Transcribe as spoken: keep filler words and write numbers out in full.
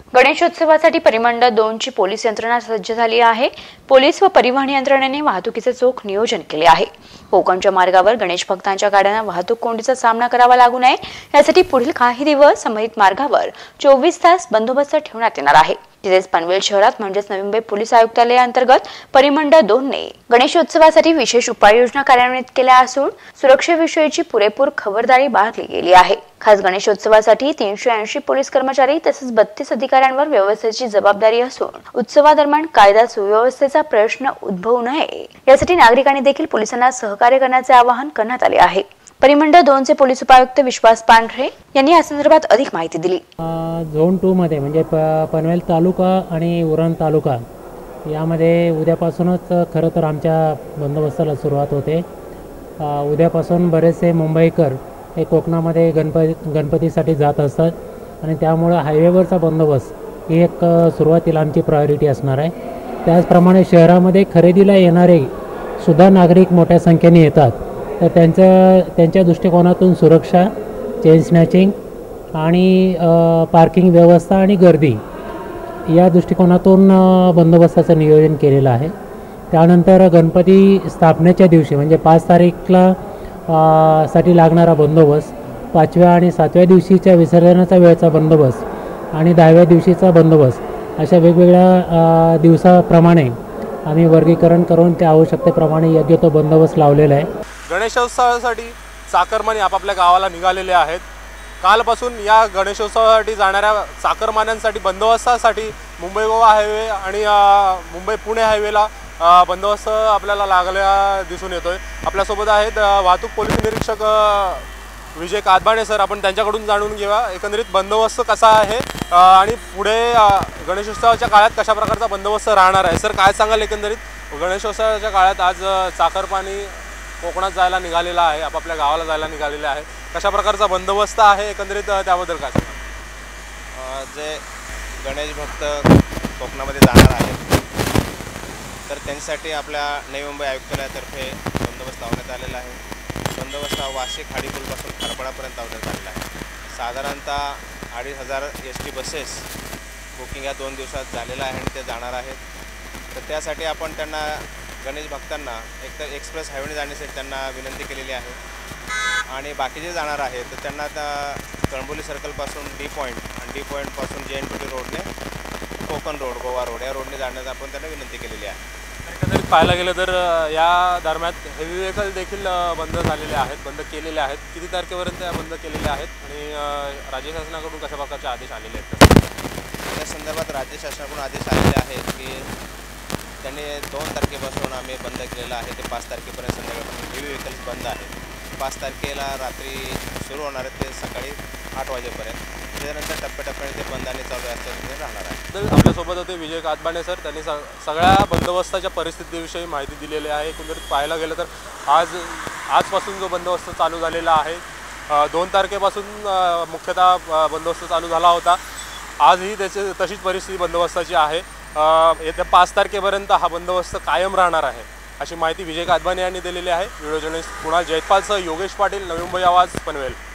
गणेशोत्सवासाठी परिमंडळ दोन ची पोलीस यंत्रणा सज्ज झाली आहे। पोलीस व परिवहन यंत्रणेने वाहतुकीचे चोख नियोजन केले आहे। कोकणच्या मार्गावर गणेश भक्तांच्या गाड्यांना वाहतूक कोंडीचा सामना करावा लागू नये यासाठी पुढील काही दिवस संबंधित मार्गावर चोवीस तास बंदोबस्त ठेवण्यात येणार आहे। तिथेच पनवेल शहरात म्हणजेच नवी मुंबई पोलीस आयुक्तालयाअंतर्गत परिमंडळ दोन ने गणेशोत्सवासाठी विशेष उपाययोजना कार्यान्वित केल्या असून सुरक्षेविषयीची पुरेपूर खबरदारी बाळगली गेली आहे। खास गणेशोत्सवासाठी तीनशे ऐंशी पोलीस कर्मचारी तसेच बत्तीस अधिकाऱ्यांवर व्यवस्थेची जबाबदारी असून उत्सवादरम्यान कायदा सुव्यवस्थेचा प्रश्न उद्भवू नये यासाठी नागरिकांनी देखील पोलिसांना सहकार्य करण्याचे आवाहन करण्यात आले आहे। परिमंडळ दोन चे पोलीस उपायुक्त विश्वास पांढरे यांनी या संदर्भात अधिक माहिती दिली। झोन टू मध्ये म्हणजे पनवेल तालुका आणि उरण तालुका यामध्ये उद्यापासूनच खरं तर आमच्या बंदोबस्ताला सुरुवात होते। उद्यापासून बरेचसे मुंबईकर हे कोकणामध्ये गणपती गणपतीसाठी जात असतात आणि त्यामुळे हायवेवरचा बंदोबस्त ही एक सुरुवातीला आमची प्रायोरिटी असणार आहे। त्याचप्रमाणे शहरामध्ये खरेदीला येणारे सुद्धा नागरिक मोठ्या संख्येने येतात, तर त्यांच्या त्यांच्या दृष्टिकोनातून सुरक्षा, चेन स्नॅचिंग आणि पार्किंग व्यवस्था आणि गर्दी या दृष्टिकोनातून बंदोबस्ताचं नियोजन केलेलं आहे। त्यानंतर गणपती स्थापनेच्या दिवशी म्हणजे पाच तारीखला साठी लागणारा बंदोबस्त, पाचव्या आणि सातव्या दिवशीच्या विसर्जनाचा वेळेचा बंदोबस्त आणि दहाव्या दिवशीचा बंदोबस्त अशा वेगवेगळ्या दिवसाप्रमाणे आम्ही वर्गीकरण करून त्या आवश्यकतेप्रमाणे योग्य तो बंदोबस्त लावलेला आहे। गणेशोत्सवासाठी चाकरमानी आपापल्या गावाला निघालेले आहेत। कालपासून या गणेशोत्सवासाठी जाणाऱ्या चाकरमान्यांसाठी बंदोबस्तासाठी मुंबई गोवा हायवे आणि मुंबई पुणे हायवेला बंदोबस्त आपल्याला लागल्या दिसून येतोय। आपल्यासोबत आहेत वाहतूक पोलीस निरीक्षक विजय कादबाणे सर, आपण त्यांच्याकडून जाणून घेऊया एकंदरीत बंदोबस्त कसा आहे आणि पुढे गणेशोत्सवाच्या काळात कशा प्रकारचा बंदोबस्त राहणार आहे। सर, काय सांगाल एकंदरीत गणेशोत्सवाच्या काळात आज चाकरमानी कोकणात जायला निघालेला आहे, आपापल्या गावाला जायला निघालेला आहे, कशा प्रकारचा बंदोबस्त आहे एकंदरीत त्याबद्दल काय सांगाल? जे गणेश भक्त कोकणामध्ये जाणार आहेत तर त्यांच्यासाठी आपल्या नवी मुंबई आयुक्तालयातर्फे बंदोबस्त लावण्यात आलेला आहे। बंदोबस्त हा वाशी खाडीपूलपासून खारपडापर्यंत लावण्यात आलेला आहे। साधारणतः अडीच हजार एस टी बसेस बुकिंग या दोन दिवसात झालेलं आहे आणि ते जाणार आहेत। तर त्यासाठी आपण त्यांना गणेश भक्तांना एकतर एक्सप्रेस हायवेने जाण्यासाठी त्यांना विनंती केलेली आहे आणि बाकी जे जाणार आहेत तर त्यांना आता कळंबोली सर्कलपासून डी पॉईंट आणि डी पॉईंटपासून जे एन पी टी रोडने कोकण रोड, गोवा रोड या रोडने जाण्याची आपण त्यांना विनंती केलेली आहे। एकंदरीत पाहायला गेलं तर या दरम्यान हेवी व्हेकल देखील बंद झालेले आहेत, बंद केलेले आहेत। किती तारखेपर्यंत या बंद केलेले आहेत आणि राज्य शासनाकडून कशा प्रकारचे आदेश आलेले आहेत? या संदर्भात राज्य शासनाकडून आदेश आलेले आहेत की त्यांनी दोन तारखेपासून आम्ही बंद केलेलं आहे ते पाच तारखेपर्यंत संध्याकाळपासून हेवी व्हेकल्स बंद आहेत। पाच तारखेला रात्री सुरू होणार आहे ते सकाळी आठ वाजेपर्यंत, त्याच्यानंतर टप्प्याटप्प्याने ते बंद आणि चालू असल्याने राहणार आहे। तर आपल्यासोबत होते विजय कादबाणे सर, त्यांनी स सगळ्या बंदोबस्ताच्या परिस्थितीविषयी माहिती दिलेली आहे। एकंदरीत पाहायला गेलं तर आज आजपासून जो बंदोबस्त चालू झालेला आहे, दोन तारखेपासून मुख्यतः बंदोबस्त चालू झाला होता, आजही त्याची तशीच परिस्थिती बंदोबस्ताची आहे। येत्या पाच तारखेपर्यंत हा बंदोबस्त कायम राहणार आहे अशी माहिती विजय कादबाणे यांनी दिलेली आहे। व्हिडिओ जर्नलिस्ट कुणाल जयपालसह योगेश पाटील, नवी मुंबई आवाज, पनवेल।